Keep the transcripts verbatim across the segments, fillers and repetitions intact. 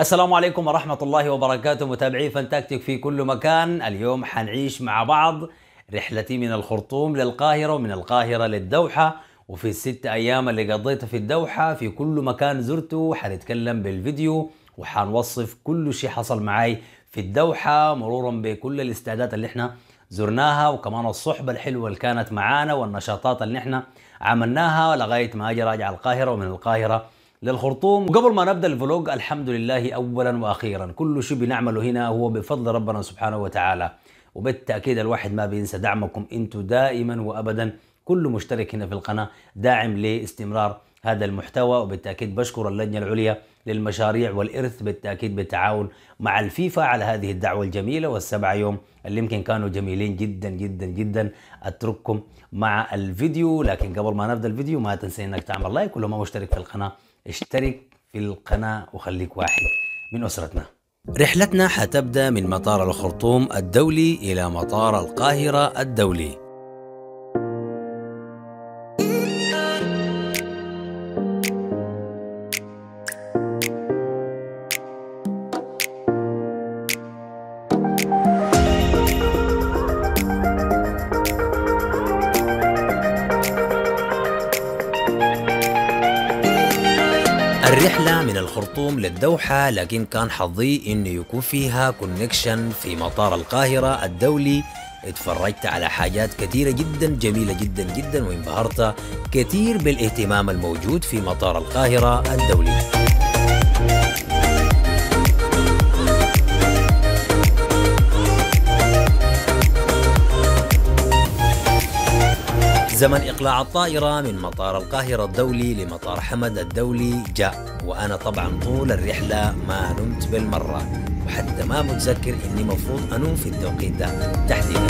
السلام عليكم ورحمة الله وبركاته، متابعي فانتاكتيك في كل مكان. اليوم حنعيش مع بعض رحلتي من الخرطوم للقاهرة ومن القاهرة للدوحة، وفي الست أيام اللي قضيتها في الدوحة في كل مكان زرته حنتكلم بالفيديو وحنوصف كل شيء حصل معي في الدوحة، مرورا بكل الاستعدادات اللي احنا زرناها وكمان الصحبة الحلوة اللي كانت معانا والنشاطات اللي احنا عملناها لغاية ما أجي راجع القاهرة ومن القاهرة للخرطوم. وقبل ما نبدا الفلوج، الحمد لله اولا واخيرا كل شيء بنعمله هنا هو بفضل ربنا سبحانه وتعالى، وبالتاكيد الواحد ما بينسى دعمكم انتم دائما وابدا. كل مشترك هنا في القناه داعم لاستمرار هذا المحتوى، وبالتاكيد بشكر اللجنه العليا للمشاريع والارث بالتاكيد بالتعاون مع الفيفا على هذه الدعوه الجميله والسبع يوم اللي يمكن كانوا جميلين جدا جدا جدا. اترككم مع الفيديو، لكن قبل ما نبدا الفيديو ما تنسى انك تعمل لايك، ولو ما مشترك في القناه اشترك في القناة وخليك واحد من أسرتنا. رحلتنا حتبدأ من مطار الخرطوم الدولي إلى مطار القاهرة الدولي. الرحلة من الخرطوم للدوحة، لكن كان حظي انه يكون فيها كونكشن في مطار القاهرة الدولي. اتفرجت على حاجات كثيرة جدا جميلة جدا جدا، وانبهرت كثير بالاهتمام الموجود في مطار القاهرة الدولي. زمن إقلاع الطائرة من مطار القاهرة الدولي لمطار حمد الدولي جاء، وأنا طبعا طول الرحلة ما نمت بالمرة، وحتى ما متذكر إني مفروض أنوم في التوقيت ده تحديدا.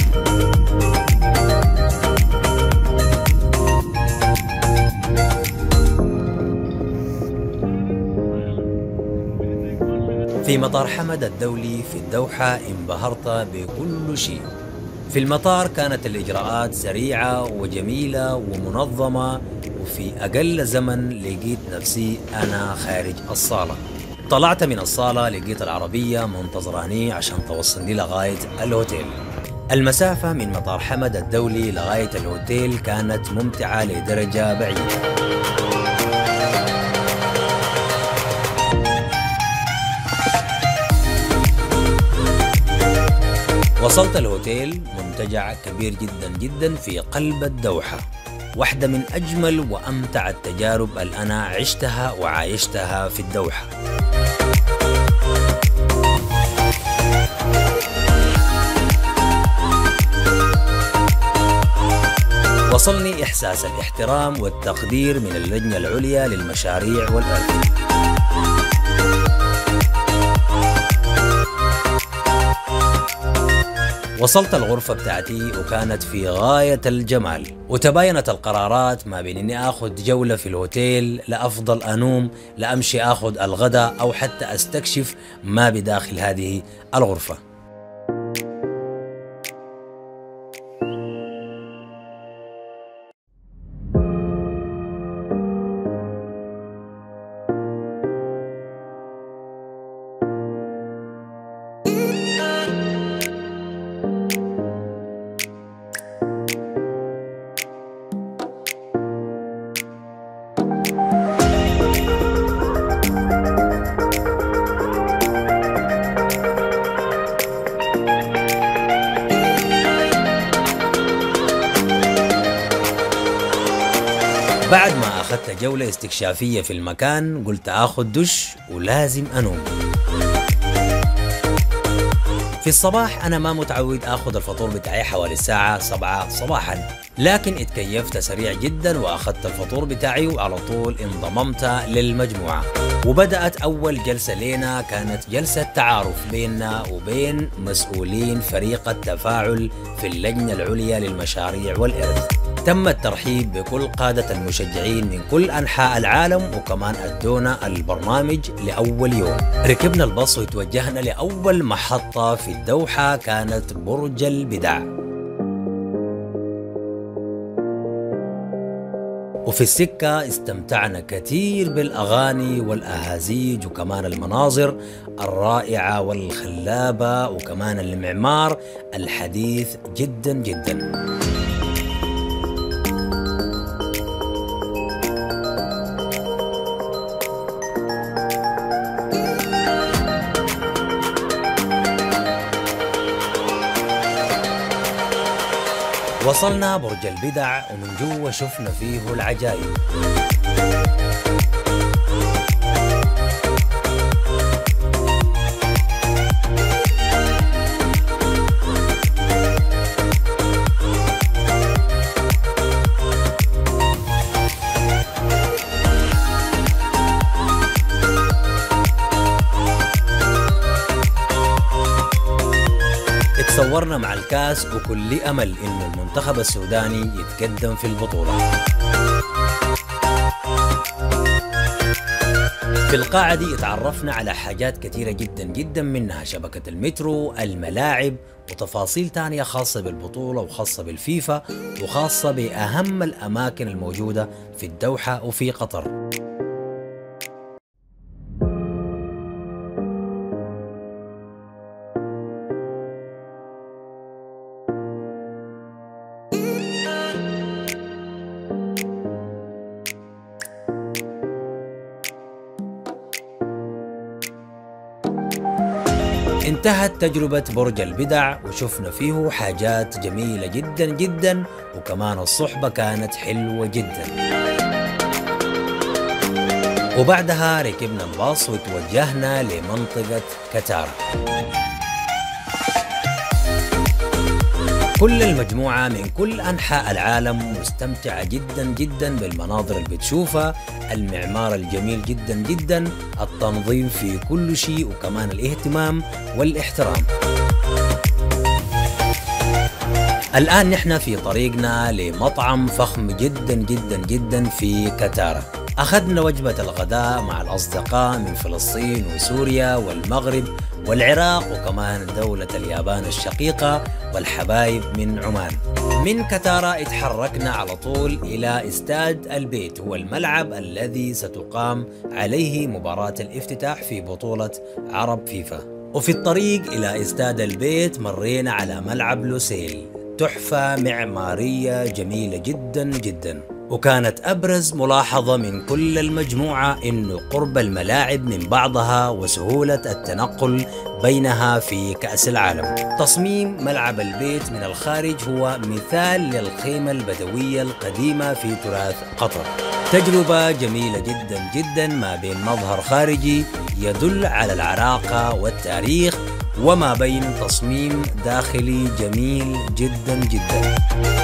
في مطار حمد الدولي في الدوحة انبهرت بكل شيء. في المطار كانت الإجراءات سريعة وجميلة ومنظمة، وفي أقل زمن لقيت نفسي أنا خارج الصالة. طلعت من الصالة لقيت العربية منتظراني عشان توصلني لغاية الهوتيل. المسافة من مطار حمد الدولي لغاية الهوتيل كانت ممتعة لدرجة بعيدة. وصلت الهوتيل، منتجع كبير جدا جدا في قلب الدوحة، واحدة من أجمل وأمتع التجارب اللي أنا عشتها وعايشتها في الدوحة. وصلني إحساس الاحترام والتقدير من اللجنة العليا للمشاريع والإرث. وصلت الغرفة بتاعتي وكانت في غاية الجمال، وتباينت القرارات ما بين اني اخذ جولة في الهوتيل، لافضل انوم، لامشي اخذ الغداء، او حتى استكشف ما بداخل هذه الغرفة. بعد ما أخذت جولة استكشافية في المكان، قلت آخذ دش ولازم أنوم. في الصباح أنا ما متعود آخذ الفطور بتاعي حوالي الساعة سبعة صباحا، لكن اتكيفت سريع جدا وأخذت الفطور بتاعي وعلى طول انضممت للمجموعة. وبدأت أول جلسة لنا، كانت جلسة تعارف بيننا وبين مسؤولين فريق التفاعل في اللجنة العليا للمشاريع والإرث. تم الترحيب بكل قادة المشجعين من كل أنحاء العالم، وكمان أدونا البرنامج لأول يوم. ركبنا الباص وتوجهنا لأول محطة في الدوحة، كانت برج البدع. وفي السكة استمتعنا كثير بالأغاني والأهازيج وكمان المناظر الرائعة والخلابة وكمان المعمار الحديث جدا جدا. وصلنا برج البدع ومن جوا شفنا فيه العجائب. تصورنا مع الكاس وكل أمل إنه المنتخب السوداني يتقدم في البطولة. في القاعة دي اتعرفنا على حاجات كثيرة جدا جدا، منها شبكة المترو، الملاعب، وتفاصيل تانية خاصة بالبطولة وخاصة بالفيفا وخاصة بأهم الأماكن الموجودة في الدوحة وفي قطر. انتهت تجربة برج البدع وشفنا فيه حاجات جميلة جدا جدا، وكمان الصحبة كانت حلوة جدا. وبعدها ركبنا الباص وتوجهنا لمنطقة كتارا. كل المجموعة من كل أنحاء العالم مستمتعة جدا جدا بالمناظر اللي بتشوفها، المعمار الجميل جدا جدا، التنظيم في كل شيء، وكمان الاهتمام والاحترام. الآن نحن في طريقنا لمطعم فخم جدا جدا جدا في كتارا. أخذنا وجبة الغداء مع الأصدقاء من فلسطين وسوريا والمغرب والعراق وكمان دولة اليابان الشقيقة والحبايب من عمان. من كتارا اتحركنا على طول إلى استاد البيت، هو الملعب الذي ستقام عليه مباراة الافتتاح في بطولة عرب فيفا. وفي الطريق إلى استاد البيت مرينا على ملعب لوسيل، تحفة معمارية جميلة جدا جدا. وكانت أبرز ملاحظة من كل المجموعة إنه قرب الملاعب من بعضها وسهولة التنقل بينها في كأس العالم. تصميم ملعب البيت من الخارج هو مثال للخيمة البدوية القديمة في تراث قطر. تجربة جميلة جدا جدا ما بين مظهر خارجي يدل على العراقة والتاريخ وما بين تصميم داخلي جميل جدا جدا.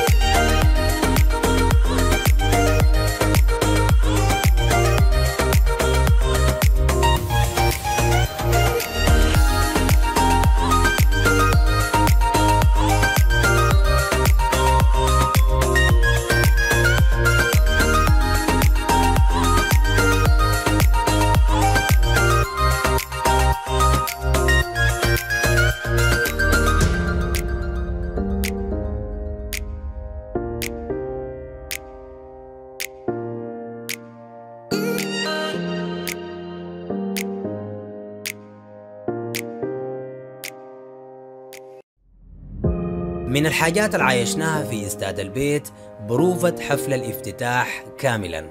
من الحاجات اللي عايشناها في استاد البيت بروفة حفل الافتتاح كاملا.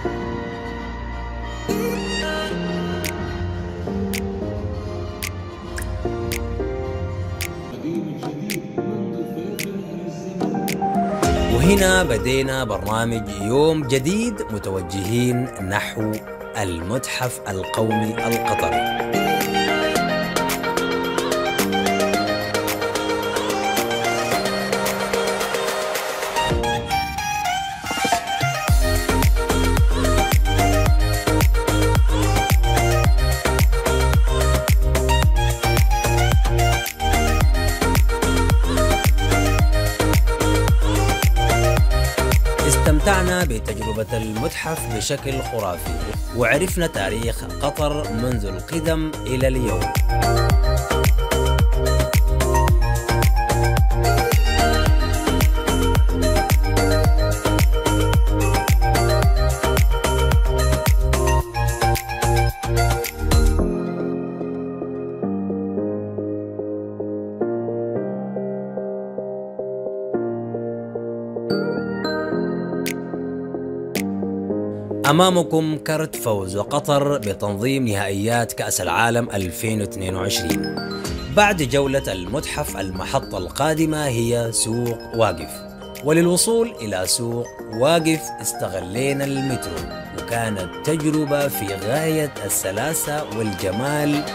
وهنا بدينا برنامج يوم جديد متوجهين نحو المتحف القومي القطري. استمتعنا بتجربة المتحف بشكل خرافي، وعرفنا تاريخ قطر منذ القدم إلى اليوم. أمامكم كرت فوز قطر بتنظيم نهائيات كأس العالم ألفين واثنين وعشرين. بعد جولة المتحف المحطة القادمة هي سوق واقف، وللوصول إلى سوق واقف استغلينا المترو، وكانت تجربة في غاية السلاسة والجمال.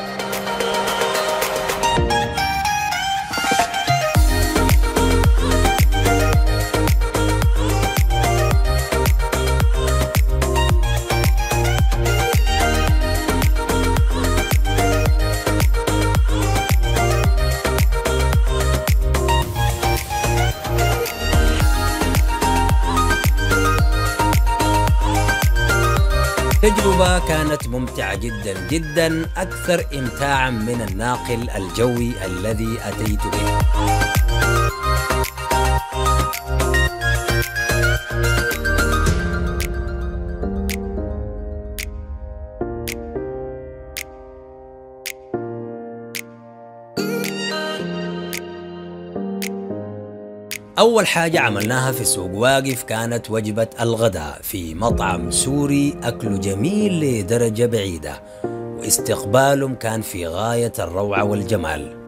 تجربة كانت ممتعة جدا جدا، أكثر إمتاعا من الناقل الجوي الذي أتيت به. أول حاجة عملناها في سوق واقف كانت وجبة الغداء في مطعم سوري، أكله جميل لدرجة بعيدة، واستقبالهم كان في غاية الروعة والجمال.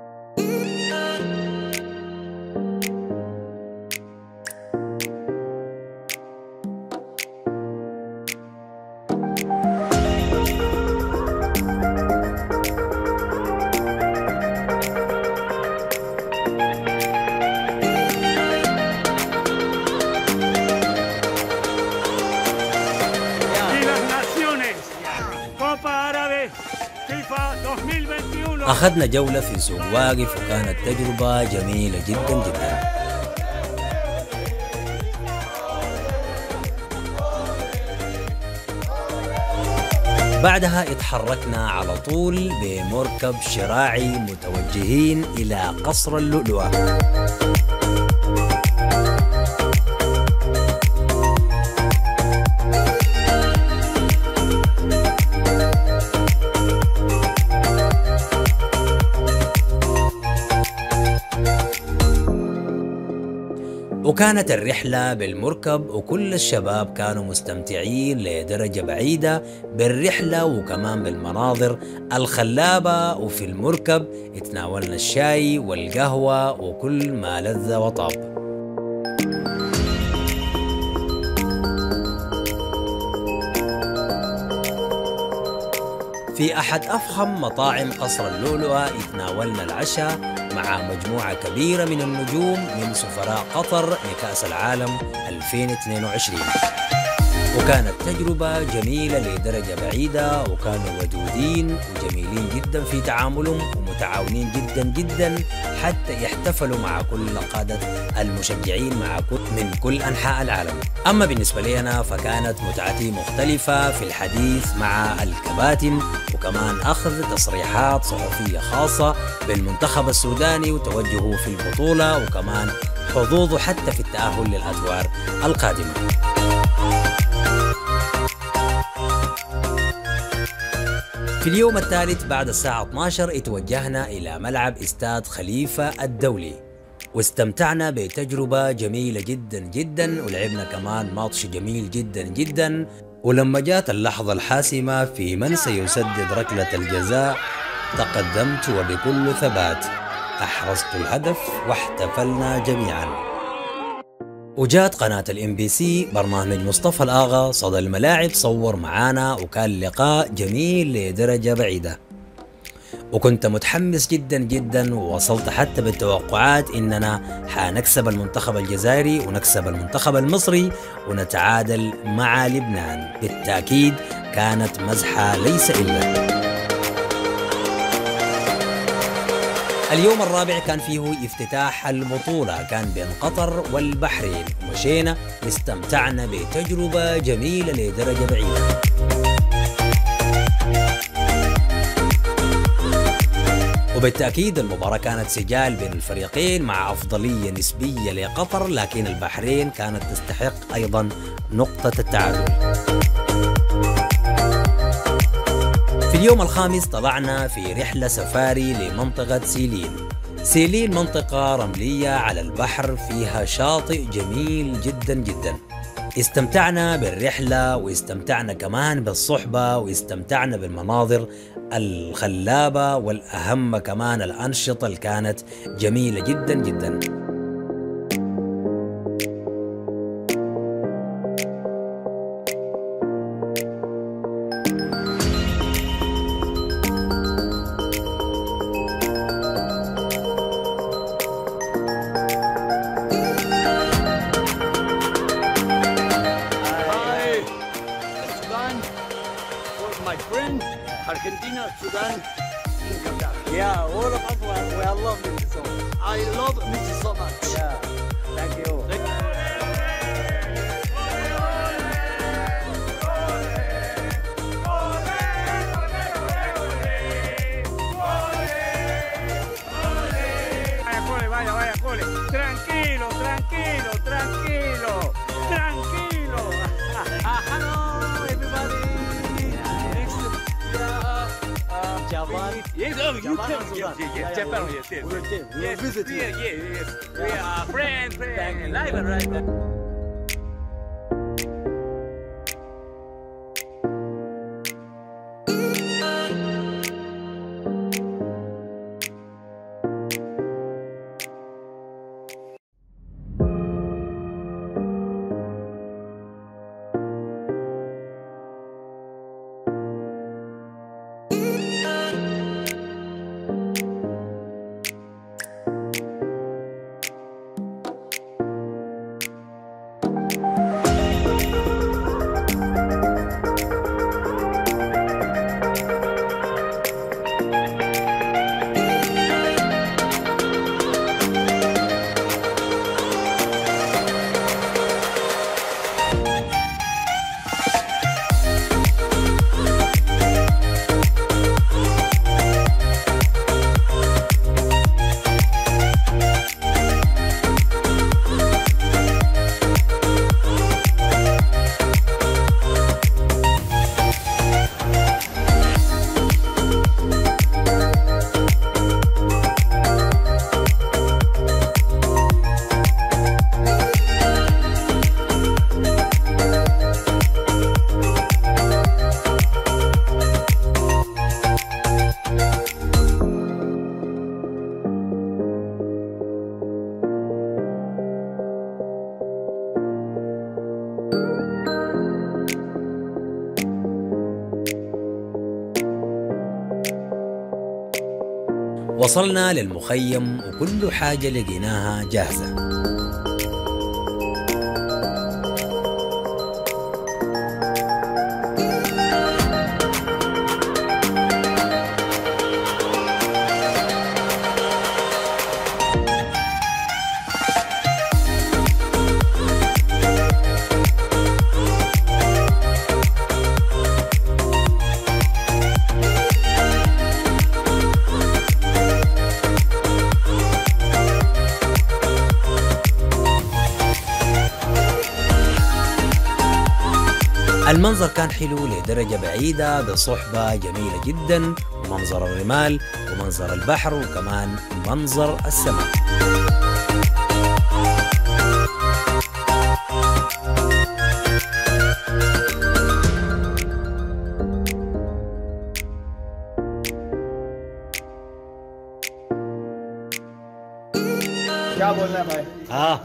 أخذنا جولة في سوق واقف وكانت تجربة جميلة جدا جدا. بعدها اتحركنا على طول بمركب شراعي متوجهين إلى قصر اللؤلؤة. وكانت الرحلة بالمركب وكل الشباب كانوا مستمتعين لدرجة بعيدة بالرحلة وكمان بالمناظر الخلابة، وفي المركب اتناولنا الشاي والقهوة وكل ما لذ وطاب. في أحد أفخم مطاعم قصر اللؤلؤة اتناولنا العشاء مع مجموعة كبيرة من النجوم من سفراء قطر لكأس العالم ألفين واثنين وعشرين، وكانت تجربة جميلة لدرجة بعيدة، وكانوا ودودين وجميلين جدا في تعاملهم ومتعاونين جدا جدا، حتى يحتفلوا مع كل قادة المشجعين مع كل من كل أنحاء العالم. أما بالنسبة لي أنا فكانت متعتي مختلفة في الحديث مع الكباتن، وكمان أخذ تصريحات صحفية خاصة بالمنتخب السوداني وتوجهه في البطولة، وكمان حظوظه حتى في التأهل للأدوار القادمة. في اليوم الثالث بعد الساعة اثنتي عشرة اتوجهنا إلى ملعب استاد خليفة الدولي، واستمتعنا بتجربة جميلة جدا جدا، ولعبنا كمان ماتش جميل جدا جدا. ولما جات اللحظة الحاسمة في من سيسدد ركلة الجزاء تقدمت وبكل ثبات أحرزت الهدف واحتفلنا جميعا. وجات قناة الام بي سي برنامج مصطفى الآغا صدى الملاعب صور معانا، وكان لقاء جميل لدرجة بعيدة، وكنت متحمس جدا جدا، ووصلت حتى بالتوقعات اننا حنكسب المنتخب الجزائري ونكسب المنتخب المصري ونتعادل مع لبنان. بالتأكيد كانت مزحة ليس إلا. اليوم الرابع كان فيه افتتاح البطولة، كان بين قطر والبحرين، ومشينا واستمتعنا بتجربة جميلة لدرجة بعيدة. وبالتأكيد المباراة كانت سجال بين الفريقين مع أفضلية نسبية لقطر، لكن البحرين كانت تستحق أيضا نقطة التعادل. في اليوم الخامس طلعنا في رحلة سفاري لمنطقة سيلين. سيلين منطقة رملية على البحر، فيها شاطئ جميل جدا جدا، استمتعنا بالرحلة واستمتعنا كمان بالصحبة واستمتعنا بالمناظر الخلابة، والأهم كمان الأنشطة اللي كانت جميلة جدا جدا. My friend, Argentina, Sudan, in Qatar. Yeah, all of us, we we are love this song. I love Missus so much. Yeah, thank you. Vaya cole, vaya, vaya cole. Tranquilo, tranquilo, tranquilo, tranquilo. Hello, everybody. Next, yeah, uh, Japan. Yes, oh, you Japan can. and Sudan. Yes, yes, Yeah, yes. yeah, Japan, we- yes, yes. we will came. We will Yes, visit you. yeah, yeah, yes. We are friends, friends. Live and right. وصلنا للمخيم وكل حاجة لقيناها جاهزة. المنظر كان حلو لدرجة بعيدة بصحبة جميلة جدا، ومنظر الرمال ومنظر البحر وكمان منظر السماء. क्या बोलना है भाई? हाँ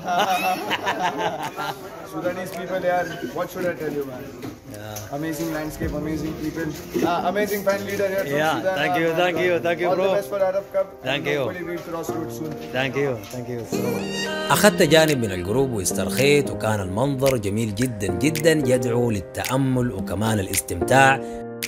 Sudanese people यार, what should I tell you man? Amazing landscape, amazing people, uh, amazing fan leader here from Yeah, Sudan. thank you, Uh, thank you, thank you, all bro. the best for Arab Cup. Thank and you. Hopefully we'll cross roads soon. ثانك يو ثانك يو أخذت جانب من الجروب واسترخيت، وكان المنظر جميل جدا جدا يدعو للتأمل وكمان الاستمتاع.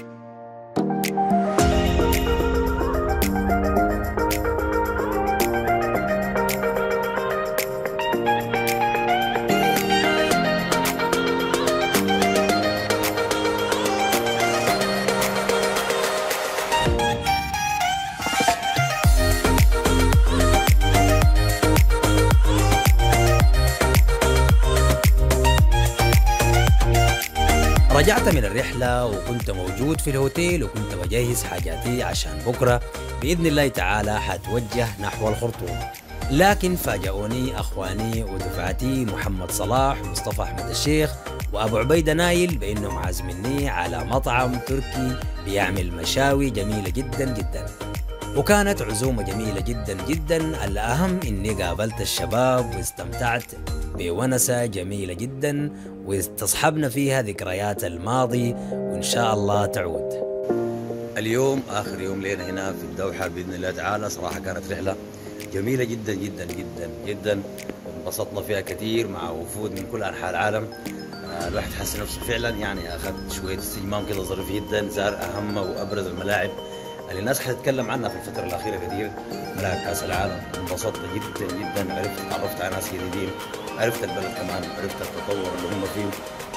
رجعت من الرحلة وكنت موجود في الهوتيل، وكنت بجهز حاجاتي عشان بكرة بإذن الله تعالى حتوجه نحو الخرطوم. لكن فاجئوني أخواني ودفعتي محمد صلاح ومصطفى أحمد الشيخ وأبو عبيدة نايل بأنهم عازميني على مطعم تركي بيعمل مشاوي جميلة جدا جدا. وكانت عزومة جميلة جدا جدا، الأهم إني قابلت الشباب واستمتعت بونسة جميلة جدا واستصحبنا فيها ذكريات الماضي وإن شاء الله تعود. اليوم آخر يوم لنا هنا في الدوحة بإذن الله تعالى. صراحة كانت رحلة جميلة جدا جدا جدا جدا، انبسطنا فيها كثير مع وفود من كل أنحاء العالم. الواحد حس نفسه فعلا يعني أخذ شوية استجمام كده ظريف جدا، زار أهم وأبرز الملاعب اللي الناس حتتكلم عنها في الفترة الأخيرة كثير، ملاعب كأس العالم. انبسطنا جدا جدا، عرفت تعرفت على ناس جديدين، عرفت البلد كمان، عرفت التطور اللي هم فيه،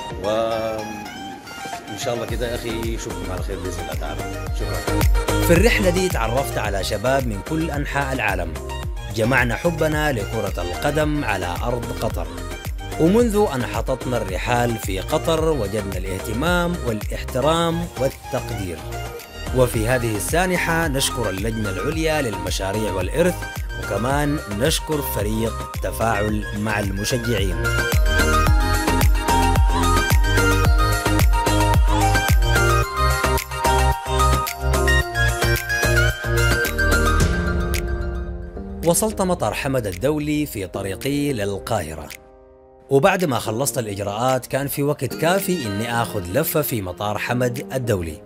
وإن شاء الله كده يا أخي أشوفكم على خير بإذن الله تعالى. شكرا. في الرحلة دي تعرفت على شباب من كل أنحاء العالم، جمعنا حبنا لكرة القدم على أرض قطر، ومنذ أن حطتنا الرحال في قطر وجدنا الاهتمام والاحترام والتقدير. وفي هذه السانحة نشكر اللجنة العليا للمشاريع والإرث، وكمان نشكر فريق تفاعل مع المشجعين. وصلت مطار حمد الدولي في طريقي للقاهرة، وبعد ما خلصت الإجراءات كان في وقت كافي إني آخذ لفة في مطار حمد الدولي.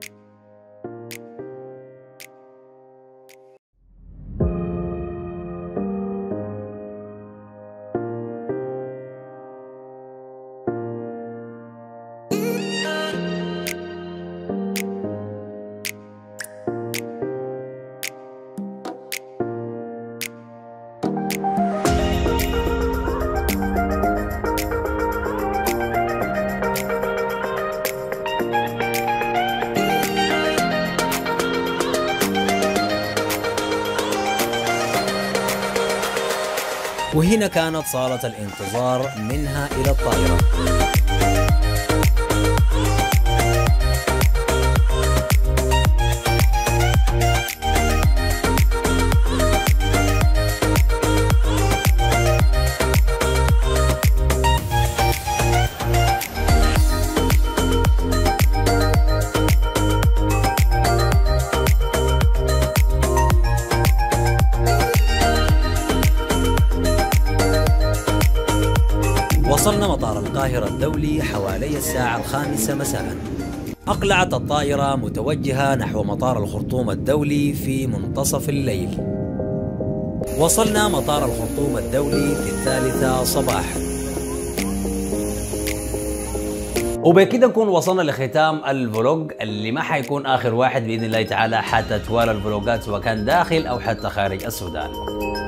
وهنا كانت صالة الانتظار منها إلى الطائرة. وصلنا مطار القاهرة الدولي حوالي الساعة الخامسة مساء. أقلعت الطائرة متوجهة نحو مطار الخرطوم الدولي في منتصف الليل. وصلنا مطار الخرطوم الدولي في الثالثة صباحا. وبكده نكون وصلنا لختام الفلوج اللي ما حيكون آخر واحد بإذن الله تعالى، حتى توالى الفلوجات سواء كان داخل أو حتى خارج السودان.